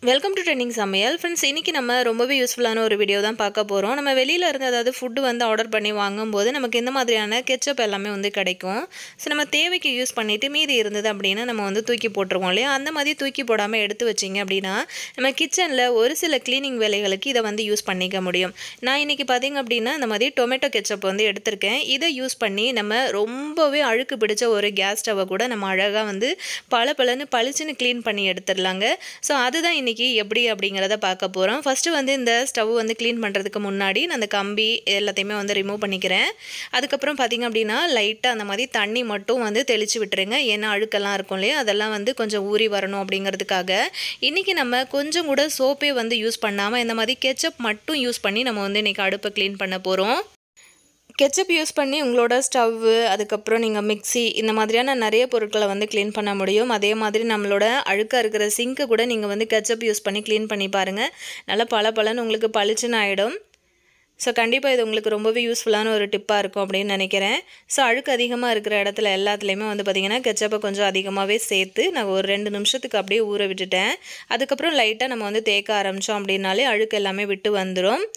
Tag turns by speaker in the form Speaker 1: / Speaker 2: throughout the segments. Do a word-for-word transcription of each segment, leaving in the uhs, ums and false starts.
Speaker 1: Welcome to trending சமையல் friends. இன்றைக்கி நம்ம ரொம்பவே யூஸ்ஃபுல்லான ஒரு வீடியோ தான் பார்க்க போகிறோம். நம்ம வெளியில் இருந்து அதாவது ஃபுட்டு வந்து ஆர்டர் பண்ணி வாங்கும்போது நமக்கு இந்த மாதிரியான கெச்சப் எல்லாமே வந்து கிடைக்கும். ஸோ நம்ம தேவைக்கு யூஸ் பண்ணிவிட்டு மீதி இருந்தது அப்படின்னா நம்ம வந்து தூக்கி போட்டுருவோம் இல்லையா? அந்த மாதிரி தூக்கி போடாமல் எடுத்து வச்சிங்க அப்படின்னா நம்ம கிச்சனில் ஒரு சில க்ளீனிங் வேலைகளுக்கு இதை வந்து யூஸ் பண்ணிக்க முடியும். நான் இன்றைக்கி பார்த்திங்க அப்படின்னா இந்த மாதிரி டொமேட்டோ கெச்சப் வந்து எடுத்திருக்கேன். இதை யூஸ் பண்ணி நம்ம ரொம்பவே அழுக்கு பிடிச்ச ஒரு கேஸ் ஸ்டவ்வை கூட நம்ம அழகாக வந்து பல பலன்னு பளிச்சுன்னு க்ளீன் பண்ணி எடுத்துடலாங்க. ஸோ அதுதான் இன்றைக்கி எப்படி அப்படிங்கிறத பார்க்க போகிறோம். ஃபஸ்ட்டு வந்து இந்த ஸ்டவ் வந்து க்ளீன் பண்ணுறதுக்கு முன்னாடி நான் அந்த கம்பி எல்லாத்தையுமே வந்து ரிமூவ் பண்ணிக்கிறேன். அதுக்கப்புறம் பார்த்திங்க அப்படின்னா லைட்டாக அந்த மாதிரி தண்ணி மட்டும் வந்து தெளித்து விட்டுருங்க. ஏன்னா அழுக்கெல்லாம் இருக்கும் இல்லையா, அதெல்லாம் வந்து கொஞ்சம் ஊறி வரணும் அப்படிங்கிறதுக்காக. இன்றைக்கி நம்ம கொஞ்சம் கூட சோப்பே வந்து யூஸ் பண்ணாமல் இந்த மாதிரி கெச்சப் மட்டும் யூஸ் பண்ணி நம்ம வந்து இன்றைக்கி அடுப்பை க்ளீன் பண்ண போகிறோம். கெச்சப் யூஸ் பண்ணி உங்களோட ஸ்டவ்வு, அதுக்கப்புறம் நீங்கள் மிக்ஸி இந்த மாதிரியான நிறைய பொருட்களை வந்து க்ளீன் பண்ண முடியும். அதே மாதிரி நம்மளோட அழுக்காக இருக்கிற சிங்க்கை கூட நீங்கள் வந்து கெச்சப் யூஸ் பண்ணி க்ளீன் பண்ணி பாருங்கள். நல்லா பல பலன்னு உங்களுக்கு பளிச்சுன்னு ஆகிடும். ஸோ கண்டிப்பாக இது உங்களுக்கு ரொம்பவே யூஸ்ஃபுல்லான ஒரு டிப்பாக இருக்கும் அப்படின்னு நினைக்கிறேன். ஸோ அழுக்கு அதிகமாக இருக்கிற இடத்துல எல்லாத்துலேயுமே வந்து பார்த்திங்கன்னா கெச்சப்பை கொஞ்சம் அதிகமாகவே சேர்த்து நான் ஒரு ரெண்டு நிமிஷத்துக்கு அப்படியே ஊற விட்டுட்டேன். அதுக்கப்புறம் லைட்டாக நம்ம வந்து தேக்க ஆரம்பித்தோம் அப்படின்னாலே அழுக்கு எல்லாமே விட்டு வந்துடும்.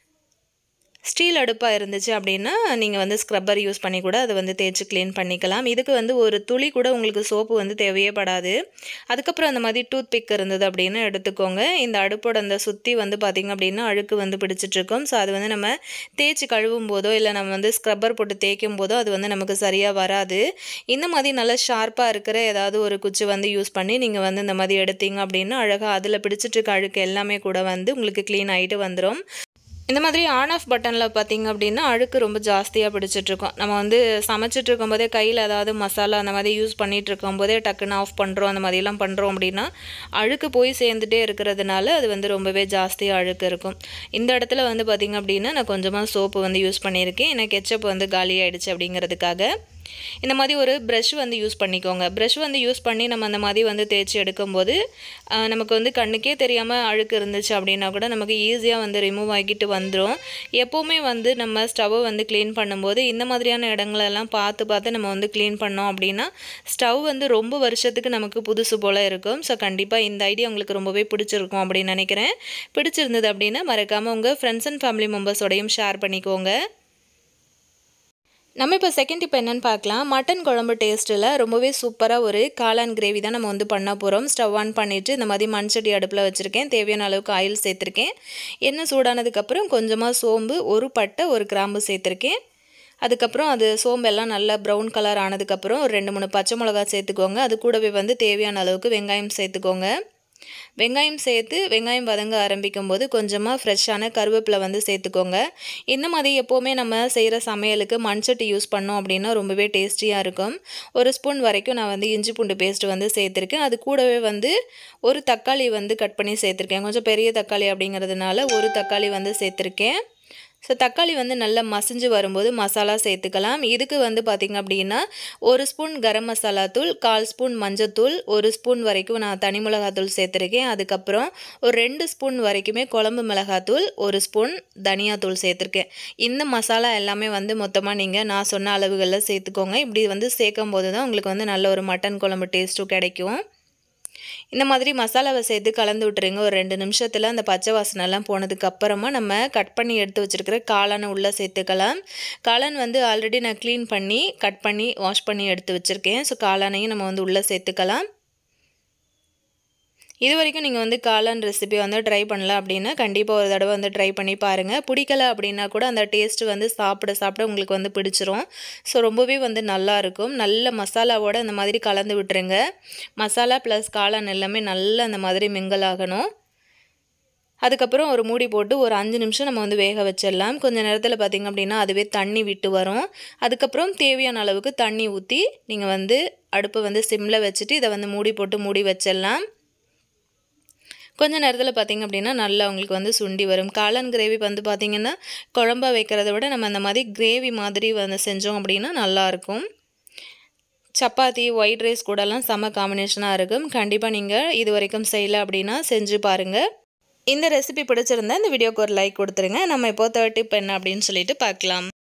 Speaker 1: ஸ்டீல் அடுப்பாக இருந்துச்சு அப்படின்னா நீங்கள் வந்து ஸ்க்ரப்பர் யூஸ் பண்ணி கூட அதை வந்து தேய்ச்சி க்ளீன் பண்ணிக்கலாம். இதுக்கு வந்து ஒரு துளி கூட உங்களுக்கு சோப்பு வந்து தேவையே படாது. அதுக்கப்புறம் அந்த மாதிரி டூத் பிக் இருந்தது அப்படின்னு எடுத்துக்கோங்க. இந்த அடுப்போட அந்த சுற்றி வந்து பார்த்திங்க அப்படின்னா அழுக்கு வந்து பிடிச்சிட்ருக்கும். ஸோ அது வந்து நம்ம தேய்ச்சி கழுவும் போதோ இல்லை நம்ம வந்து ஸ்க்ரப்பர் போட்டு தேய்க்கும் போதோ அது வந்து நமக்கு சரியாக வராது. இந்த மாதிரி நல்லா ஷார்ப்பாக இருக்கிற ஏதாவது ஒரு குச்சி வந்து யூஸ் பண்ணி நீங்கள் வந்து இந்த மாதிரி எடுத்தீங்க அப்படின்னா அழகாக அதில் பிடிச்சிட்ருக்க அழுக்கு எல்லாமே கூட வந்து உங்களுக்கு க்ளீன் ஆகிட்டு வந்துடும். இந்த மாதிரி ஆன் ஆஃப் பட்டனில் பார்த்திங்க அப்படின்னா அழுக்கு ரொம்ப ஜாஸ்தியாக பிடிச்சிட்ருக்கோம். நம்ம வந்து சமைச்சிட்டு இருக்கும்போதே கையில் ஏதாவது மசாலா அந்த மாதிரி யூஸ் பண்ணிகிட்டு இருக்கும்போதே டக்குன்னு ஆஃப் பண்ணுறோம், அந்த மாதிரிலாம் பண்ணுறோம் அப்படின்னா அழுக்கு போய் சேர்ந்துட்டே இருக்கிறதுனால அது வந்து ரொம்பவே ஜாஸ்தியாக அழுக்கு இருக்கும். இந்த இடத்துல வந்து பார்த்திங்க அப்படின்னா நான் கொஞ்சமாக சோப்பு வந்து யூஸ் பண்ணியிருக்கேன். ஏன்னா கெச்சப் வந்து காலி ஆகிடுச்சு அப்படிங்கிறதுக்காக. இந்த மாதிரி ஒரு ப்ரஷ் வந்து யூஸ் பண்ணிக்கோங்க. ப்ரஷ் வந்து யூஸ் பண்ணி நம்ம அந்த மாதிரி வந்து தேய்ச்சி எடுக்கும்போது நமக்கு வந்து கண்ணுக்கே தெரியாமல் அழுக்கு இருந்துச்சு அப்படின்னா கூட நமக்கு ஈஸியாக வந்து ரிமூவ் ஆகிட்டு வந்துடும். எப்போவுமே வந்து நம்ம ஸ்டவ்வை வந்து க்ளீன் பண்ணும்போது இந்த மாதிரியான இடங்களெல்லாம் பார்த்து பார்த்து நம்ம வந்து க்ளீன் பண்ணோம் அப்படின்னா ஸ்டவ் வந்து ரொம்ப வருஷத்துக்கு நமக்கு புதுசு போல் இருக்கும். ஸோ கண்டிப்பாக இந்த ஐடியா உங்களுக்கு ரொம்பவே பிடிச்சிருக்கும் அப்படின்னு நினைக்கிறேன். பிடிச்சிருந்தது அப்படின்னா மறக்காமல் உங்கள் ஃப்ரெண்ட்ஸ் அண்ட் ஃபேமிலி மெம்பர்ஸோடையும் ஷேர் பண்ணிக்கோங்க. நம்ம இப்போ செகண்ட் டிப் என்னென்னு பார்க்கலாம். மட்டன் குழம்பு டேஸ்ட்டில் ரொம்பவே சூப்பராக ஒரு காளான் கிரேவி தான் நம்ம வந்து பண்ண போகிறோம். ஸ்டவ் ஆன் பண்ணிவிட்டு இந்த மாதிரி மண்சட்டி அடுப்பில் வச்சுருக்கேன். தேவையான அளவுக்கு ஆயில் சேர்த்துருக்கேன். எண்ணெய் சூடானதுக்கப்புறம் கொஞ்சமாக சோம்பு, ஒரு பட்டை, ஒரு கிராம்பு சேர்த்துருக்கேன். அதுக்கப்புறம் அது சோம்பெல்லாம் நல்லா ப்ரௌன் கலர் ஆனதுக்கப்புறம் ஒரு ரெண்டு மூணு பச்சை மிளகா சேர்த்துக்கோங்க. அது கூடவே வந்து தேவையான அளவுக்கு வெங்காயம் சேர்த்துக்கோங்க. வெங்காயம் சேர்த்து வெங்காயம் வதங்க ஆரம்பிக்கும் போது கொஞ்சமாக ஃப்ரெஷ்ஷான கருவேப்பிலை வந்து சேர்த்துக்கோங்க. இந்த மாதிரி எப்போவுமே நம்ம செய்கிற சமையலுக்கு மண்சட்டி யூஸ் பண்ணோம் அப்படின்னா ரொம்பவே டேஸ்டியாக இருக்கும். ஒரு ஸ்பூன் வரைக்கும் நான் வந்து இஞ்சி பூண்டு பேஸ்ட்டு வந்து சேர்த்துருக்கேன். அது கூடவே வந்து ஒரு தக்காளி வந்து கட் பண்ணி சேர்த்துருக்கேன். கொஞ்சம் பெரிய தக்காளி அப்படிங்கிறதுனால ஒரு தக்காளி வந்து சேர்த்துருக்கேன். ஸோ தக்காளி வந்து நல்லா மசிஞ்சு வரும்போது மசாலா சேர்த்துக்கலாம். இதுக்கு வந்து பார்த்திங்க அப்படின்னா ஒரு ஸ்பூன் கரம் மசாலா தூள், கால் ஸ்பூன் மஞ்சத்தூள், ஒரு ஸ்பூன் வரைக்கும் நான் தனி மிளகாத்தூள் சேர்த்துருக்கேன். அதுக்கப்புறம் ஒரு ரெண்டு ஸ்பூன் வரைக்குமே குழம்பு மிளகாத்தூள், ஒரு ஸ்பூன் தனியாத்தூள் சேர்த்துருக்கேன். இந்த மசாலா எல்லாமே வந்து மொத்தமாக நீங்கள் நான் சொன்ன அளவுகளில் சேர்த்துக்கோங்க. இப்படி வந்து சேர்க்கும் போது தான் உங்களுக்கு வந்து நல்ல ஒரு மட்டன் குழம்பு டேஸ்ட்டும் கிடைக்கும். இந்த மாதிரி மசாலாவை சேர்த்து கலந்து விட்டுருங்க. ஒரு ரெண்டு நிமிஷத்தில் அந்த பச்சை வாசனைலாம் போனதுக்கு அப்புறமா நம்ம கட் பண்ணி எடுத்து வச்சுருக்கிற காளானை உள்ளே சேர்த்துக்கலாம். காளான் வந்து ஆல்ரெடி நான் க்ளீன் பண்ணி கட் பண்ணி வாஷ் பண்ணி எடுத்து வச்சுருக்கேன். ஸோ காளானையும் நம்ம வந்து உள்ளே சேர்த்துக்கலாம். இது வரைக்கும் நீங்கள் வந்து காளான் ரெசிபி வந்து ட்ரை பண்ணல அப்படின்னா கண்டிப்பாக ஒரு தடவை வந்து ட்ரை பண்ணி பாருங்கள். பிடிக்கல அப்படின்னா கூட அந்த டேஸ்ட்டு வந்து சாப்பிட சாப்பிட உங்களுக்கு வந்து பிடிச்சிரும். ஸோ ரொம்பவே வந்து நல்லாயிருக்கும். நல்ல மசாலாவோடு அந்த மாதிரி கலந்து விட்டுருங்க. மசாலா ப்ளஸ் காளான் எல்லாமே நல்லா அந்த மாதிரி மிங்கிள் ஆகணும். அதுக்கப்புறம் ஒரு மூடி போட்டு ஒரு அஞ்சு நிமிஷம் நம்ம வந்து வேக வச்சிடலாம். கொஞ்சம் நேரத்தில் பார்த்திங்க அப்படின்னா அதுவே தண்ணி விட்டு வரும். அதுக்கப்புறம் தேவையான அளவுக்கு தண்ணி ஊற்றி நீங்கள் வந்து அடுப்பை வந்து சிம்மில் வச்சுட்டு இதை வந்து மூடி போட்டு மூடி வச்சிடலாம். கொஞ்சம் நேரத்தில் பார்த்திங்க அப்படின்னா நல்லா உங்களுக்கு வந்து சுண்டி வரும். காளான் கிரேவி வந்து பார்த்திங்கன்னா குழம்பா வைக்கிறத விட நம்ம அந்த மாதிரி கிரேவி மாதிரி வந்து செஞ்சோம் அப்படின்னா நல்லாயிருக்கும். சப்பாத்தி, ஒயிட் ரைஸ் கூடலாம் செம்ம காம்பினேஷனாக இருக்கும். கண்டிப்பாக நீங்கள் இது வரைக்கும் செய்யலை அப்படின்னா செஞ்சு பாருங்கள். இந்த ரெசிபி பிடிச்சிருந்தா இந்த வீடியோக்கு ஒரு லைக் கொடுத்துருங்க. நம்ம இப்போ தேர்ட் டிப் என்ன அப்படின்னு சொல்லிட்டு பார்க்கலாம்.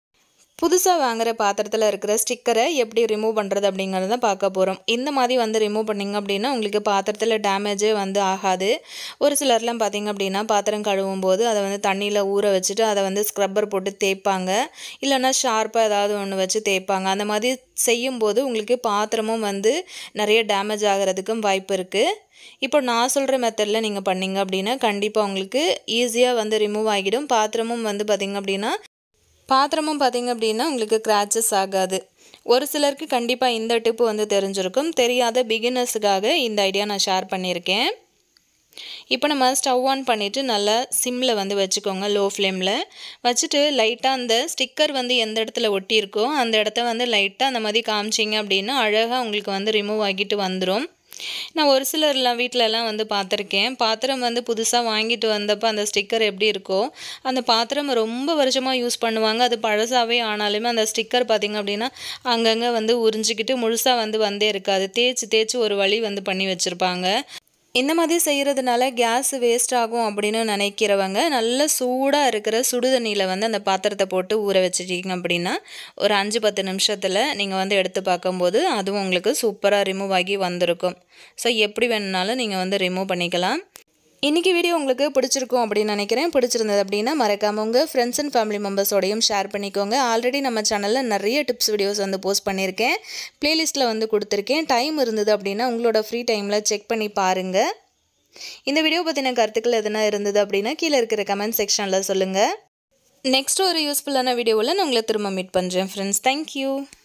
Speaker 1: புதுசாக வாங்குகிற பாத்திரத்தில் இருக்கிற ஸ்டிக்கரை எப்படி ரிமூவ் பண்ணுறது அப்படிங்கிறத பார்க்க போகிறோம். இந்த மாதிரி வந்து ரிமூவ் பண்ணிங்க அப்படின்னா உங்களுக்கு பாத்திரத்தில் டேமேஜே வந்து ஆகாது. ஒரு சிலர்லாம் பார்த்திங்க அப்படின்னா பாத்திரம் கழுவும் போது அதை வந்து தண்ணியில் ஊற வச்சுட்டு அதை வந்து ஸ்க்ரப்பர் போட்டு தேய்ப்பாங்க, இல்லைன்னா ஷார்ப்பாக ஏதாவது ஒன்று வச்சு தேய்ப்பாங்க. அந்த மாதிரி செய்யும்போது உங்களுக்கு பாத்திரமும் வந்து நிறைய டேமேஜ் ஆகிறதுக்கும் வாய்ப்பு இருக்குது. இப்போ நான் சொல்கிற மெத்தடில் நீங்கள் பண்ணிங்க அப்படின்னா கண்டிப்பாக உங்களுக்கு ஈஸியாக வந்து ரிமூவ் ஆகிடும். பாத்திரமும் வந்து பார்த்திங்க அப்படின்னா பாத்திரமும் பார்த்திங்க அப்படின்னா உங்களுக்கு கிராச்சஸ் ஆகாது. ஒரு சிலருக்கு கண்டிப்பாக இந்த டிப்பு வந்து தெரிஞ்சிருக்கும். தெரியாத பிகினர்ஸுக்காக இந்த ஐடியா நான் ஷேர் பண்ணியிருக்கேன். இப்போ நம்ம ஸ்டவ் ஆன் பண்ணிவிட்டு நல்லா சிம்மில் வந்து வச்சுக்கோங்க, லோ ஃப்ளேமில் வச்சுட்டு லைட்டாக அந்த ஸ்டிக்கர் வந்து எந்த இடத்துல ஒட்டியிருக்கோ அந்த இடத்த வந்து லைட்டாக அந்த மாதிரி காமிச்சிங்க அப்படின்னா அழகாக உங்களுக்கு வந்து ரிமூவ் ஆகிட்டு வந்துடும். நான் ஒரு சிலர்லாம் வீட்டிலலாம் வந்து பார்த்துருக்கேன். பாத்திரம் வந்து புதுசாக வாங்கிட்டு வந்தப்போ அந்த ஸ்டிக்கர் எப்படி இருக்கோ அந்த பாத்திரம் ரொம்ப வருஷமாக யூஸ் பண்ணுவாங்க. அது பழசாகவே ஆனாலுமே அந்த ஸ்டிக்கர் பார்த்திங்க அப்படின்னா அங்கங்கே வந்து உறிஞ்சிக்கிட்டு முழுசாக வந்து வந்தே இருக்காது. தேய்ச்சி தேய்ச்சி ஒரு வழி வந்து பண்ணி வச்சுருப்பாங்க. இந்த மாதிரி செய்கிறதுனால கேஸ் வேஸ்ட் ஆகும் அப்படின்னு நினைக்கிறவங்க நல்ல சூடாக இருக்கிற சுடுதண்ணியில் வந்து அந்த பாத்திரத்தை போட்டு ஊற வச்சுட்டீங்க அப்படின்னா ஒரு அஞ்சு பத்து நிமிஷத்தில் நீங்கள் வந்து எடுத்து பார்க்கும்போது அதுவும் உங்களுக்கு சூப்பராக ரிமூவ் ஆகி வந்திருக்கும். ஸோ எப்படி வேணுனாலும் நீங்கள் வந்து ரிமூவ் பண்ணிக்கலாம். இன்றைக்கி வீடியோ உங்களுக்கு பிடிச்சிருக்கும் அப்படின்னு நினைக்கிறேன். பிடிச்சிருந்தது அப்படின்னா மறக்காமல் உங்கள் ஃப்ரெண்ட்ஸ் அண்ட் ஃபேமிலி மெம்பர்ஸோடையும் ஷேர் பண்ணிக்கோங்க. ஆல்ரெடி நம்ம சேனலில் நிறைய டிப்ஸ் வீடியோஸ் வந்து போஸ்ட் பண்ணியிருக்கேன், ப்ளேலிஸ்ட்டில் வந்து கொடுத்துருக்கேன். டைம் இருந்தது அப்படின்னா உங்களோட ஃப்ரீ டைமில் செக் பண்ணி பாருங்கள். இந்த வீடியோ பற்றின கருத்துக்கள் எதுனா இருந்தது அப்படின்னா கீழே இருக்கிற கமெண்ட் செக்ஷனில் சொல்லுங்கள். நெக்ஸ்ட் ஒரு யூஸ்ஃபுல்லான வீடியோவில் நான் உங்களை திரும்ப மீட் பண்ணுறேன் ஃப்ரெண்ட்ஸ். தேங்க்யூ.